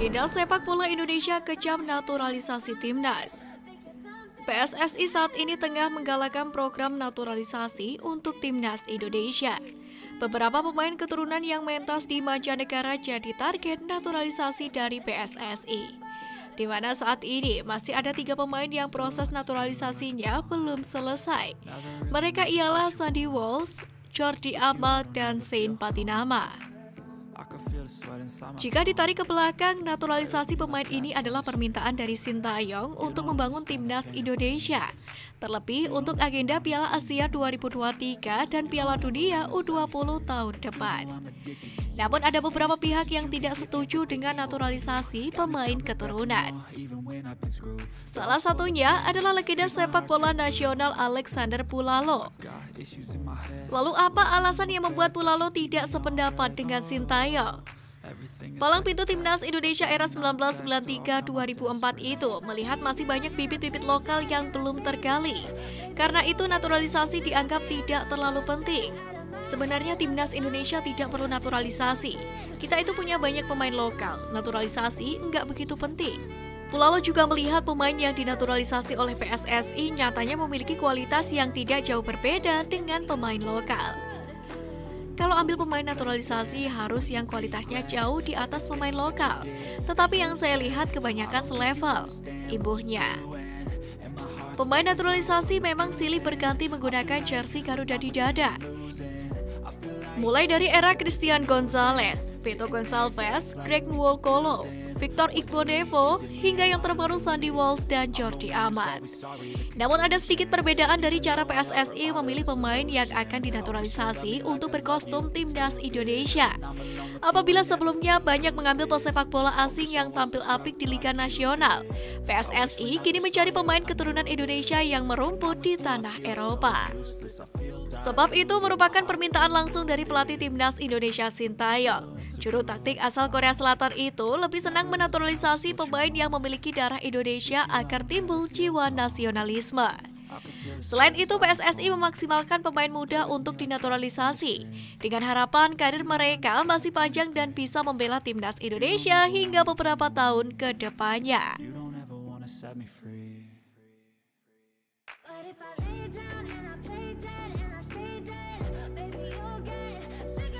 Legenda sepak bola Indonesia kecam naturalisasi timnas. PSSI saat ini tengah menggalakkan program naturalisasi untuk timnas Indonesia. Beberapa pemain keturunan yang mentas di mancanegara jadi target naturalisasi dari PSSI. Di mana saat ini masih ada 3 pemain yang proses naturalisasinya belum selesai. Mereka ialah Sandy Walsh, Jordi Amat, dan Sain Patinama. Jika ditarik ke belakang, naturalisasi pemain ini adalah permintaan dari Sintayong untuk membangun timnas Indonesia, terlebih untuk agenda Piala Asia 2023 dan Piala Dunia U20 tahun depan. Namun ada beberapa pihak yang tidak setuju dengan naturalisasi pemain keturunan. Salah satunya adalah legenda sepak bola nasional Alexander Pulalo. Lalu apa alasan yang membuat Pulalo tidak sependapat dengan Sintayong? Palang pintu timnas Indonesia era 1993-2004 itu melihat masih banyak bibit-bibit lokal yang belum tergali. Karena itu naturalisasi dianggap tidak terlalu penting. Sebenarnya timnas Indonesia tidak perlu naturalisasi. Kita itu punya banyak pemain lokal, naturalisasi nggak begitu penting. Pulalo juga melihat pemain yang dinaturalisasi oleh PSSI nyatanya memiliki kualitas yang tidak jauh berbeda dengan pemain lokal. Kalau ambil pemain naturalisasi harus yang kualitasnya jauh di atas pemain lokal. Tetapi yang saya lihat kebanyakan selevel, imbuhnya. Pemain naturalisasi memang silih berganti menggunakan jersey Garuda di dada. Mulai dari era Christian Gonzalez, Beto Gonçalves, Greg Nwokolo, Victor Igbonevo, hingga yang terbaru Sandy Walsh dan Jordi Amat. Namun ada sedikit perbedaan dari cara PSSI memilih pemain yang akan dinaturalisasi untuk berkostum timnas Indonesia. Apabila sebelumnya banyak mengambil pesepak bola asing yang tampil apik di Liga Nasional, PSSI kini mencari pemain keturunan Indonesia yang merumput di tanah Eropa. Sebab itu merupakan permintaan langsung dari pelatih timnas Indonesia Sintayong. Juru taktik asal Korea Selatan itu lebih senang menaturalisasi pemain yang memiliki darah Indonesia agar timbul jiwa nasionalisme. Selain itu, PSSI memaksimalkan pemain muda untuk dinaturalisasi dengan harapan karir mereka masih panjang dan bisa membela timnas Indonesia hingga beberapa tahun ke depannya. But if I lay down and I play dead and I stay dead, baby, you'll get sick